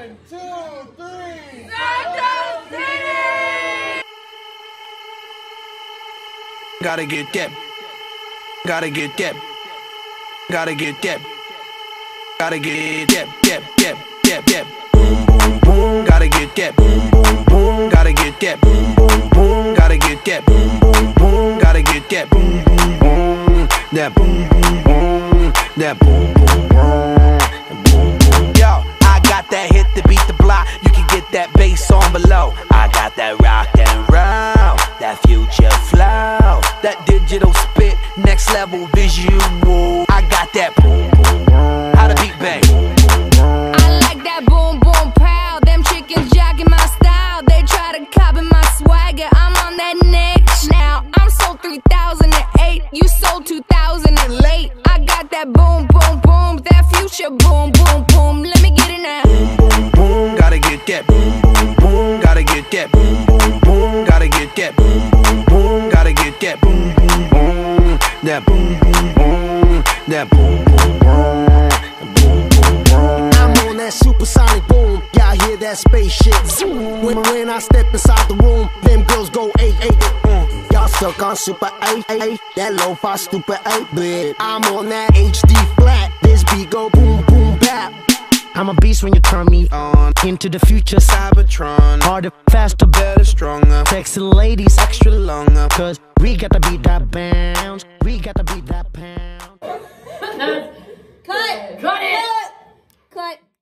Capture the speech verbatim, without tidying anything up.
One, two, three. Santos City! Gotta get that. Gotta get that. Gotta get that. Gotta get that. That, that, that, that. Boom, boom, boom. Gotta get that. Boom, boom, boom. Gotta get that. Boom, boom, boom. Gotta get that. Boom, boom, boom. Gotta get that. Boom, boom, boom. That boom, boom, boom. That boom, boom, boom. Yo, I got that hit to beat the block. You can get that bass on below. I got that rock and roll, that future flow, that digital spit, next level visual. I got that boom, boom, boom. How to beat bang. I like that boom, boom, pow. Them chickens jacking my style. They try to copy my swagger. I'm on that next now. I'm sold three thousand eight. You sold two thousand and late. I got that boom, boom, boom. That future boom, boom, boom. Let me get it now. Boom, boom, boom. Gotta get that. Boom, boom, boom. Gotta get that. Boom, boom, boom. Gotta get that. Boom, boom, boom. Gotta get that. Boom, boom, boom. That boom, boom, boom. That boom, boom, boom. Boom, boom, boom. I'm on that supersonic boom. Y'all hear that spaceship zoom. When, when I step inside the room, them girls go eight eight. Mm. Y'all stuck on super eight eight. That lo-fi stupid eight bit. I'm on that H D flat. This beat go boom boom bap. I'm a beast when you turn me on. Into the future, Cybertron. Harder, faster, better, stronger. Sexy ladies, extra longer. Cause we gotta beat that bounce. We gotta beat that pound. Cut! Cut it! Cut! Cut!